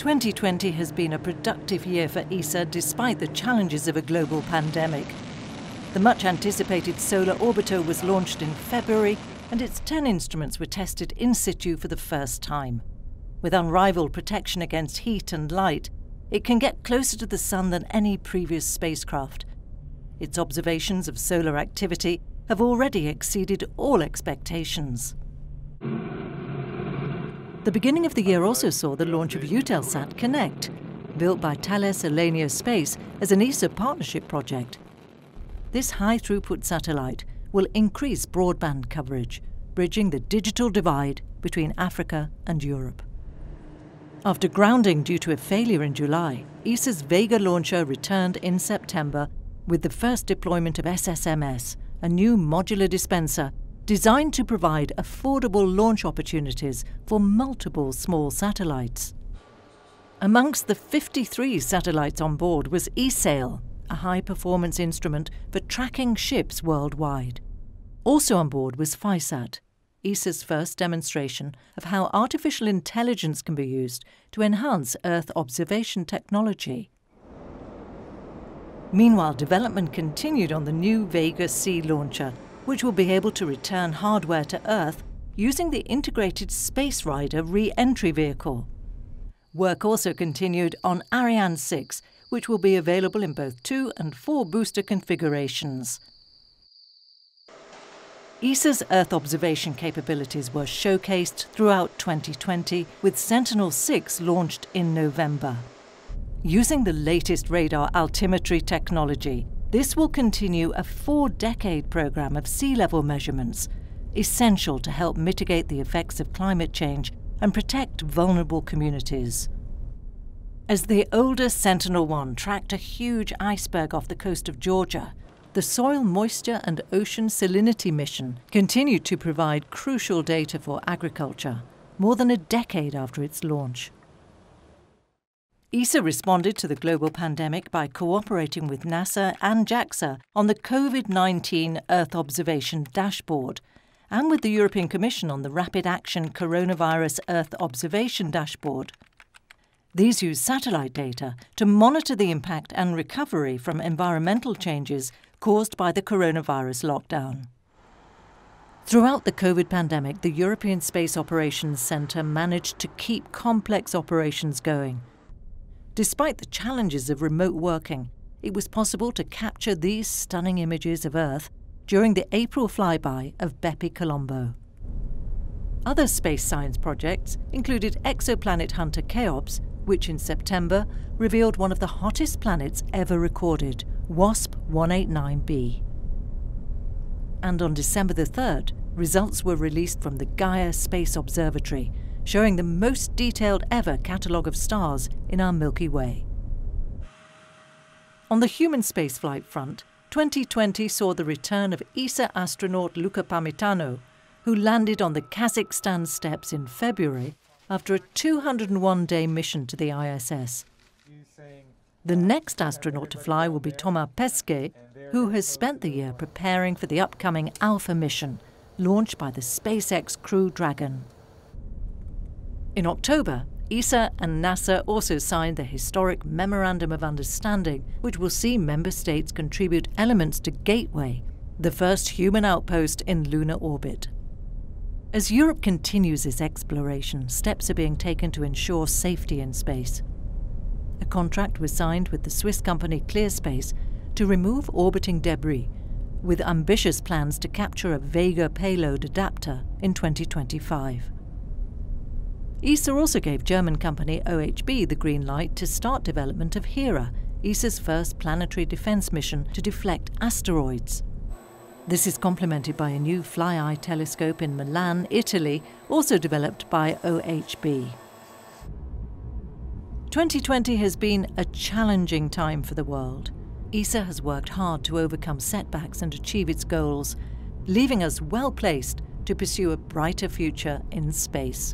2020 has been a productive year for ESA despite the challenges of a global pandemic. The much-anticipated solar orbiter was launched in February, and its 10 instruments were tested in situ for the first time. With unrivaled protection against heat and light, it can get closer to the Sun than any previous spacecraft. Its observations of solar activity have already exceeded all expectations. The beginning of the year also saw the launch of Eutelsat Konnect, built by Thales Alenia Space as an ESA partnership project. This high-throughput satellite will increase broadband coverage, bridging the digital divide between Africa and Europe. After grounding due to a failure in July, ESA's Vega launcher returned in September with the first deployment of SSMS, a new modular dispenser designed to provide affordable launch opportunities for multiple small satellites. Amongst the 53 satellites on board was ESAIL, a high-performance instrument for tracking ships worldwide. Also on board was PhiSat, ESA's first demonstration of how artificial intelligence can be used to enhance Earth observation technology. Meanwhile, development continued on the new Vega C launcher, which will be able to return hardware to Earth using the integrated Space Rider re-entry vehicle. Work also continued on Ariane 6, which will be available in both 2 and 4 booster configurations. ESA's Earth observation capabilities were showcased throughout 2020, with Sentinel-6 launched in November. Using the latest radar altimetry technology, this will continue a 4-decade program of sea level measurements, essential to help mitigate the effects of climate change and protect vulnerable communities. As the older Sentinel-1 tracked a huge iceberg off the coast of Georgia, the Soil Moisture and Ocean Salinity mission continued to provide crucial data for agriculture, more than a decade after its launch. ESA responded to the global pandemic by cooperating with NASA and JAXA on the COVID-19 Earth Observation Dashboard and with the European Commission on the Rapid Action Coronavirus Earth Observation Dashboard. These use satellite data to monitor the impact and recovery from environmental changes caused by the coronavirus lockdown. Throughout the COVID pandemic, the European Space Operations Centre managed to keep complex operations going. Despite the challenges of remote working, it was possible to capture these stunning images of Earth during the April flyby of Bepi Colombo. Other space science projects included exoplanet hunter Cheops, which in September revealed one of the hottest planets ever recorded, WASP 189b. And on December the 3rd, results were released from the Gaia Space Observatory, showing the most detailed ever catalogue of stars in our Milky Way. On the human spaceflight front, 2020 saw the return of ESA astronaut Luca Parmitano, who landed on the Kazakhstan steppes in February after a 201-day mission to the ISS. The next astronaut to fly will be Thomas Pesquet, who has spent the year preparing for the upcoming Alpha mission, launched by the SpaceX Crew Dragon. In October, ESA and NASA also signed the historic Memorandum of Understanding, which will see member states contribute elements to Gateway, the first human outpost in lunar orbit. As Europe continues its exploration, steps are being taken to ensure safety in space. A contract was signed with the Swiss company ClearSpace to remove orbiting debris, with ambitious plans to capture a Vega payload adapter in 2025. ESA also gave German company OHB the green light to start development of Hera, ESA's first planetary defense mission to deflect asteroids. This is complemented by a new fly-eye telescope in Milan, Italy, also developed by OHB. 2020 has been a challenging time for the world. ESA has worked hard to overcome setbacks and achieve its goals, leaving us well placed to pursue a brighter future in space.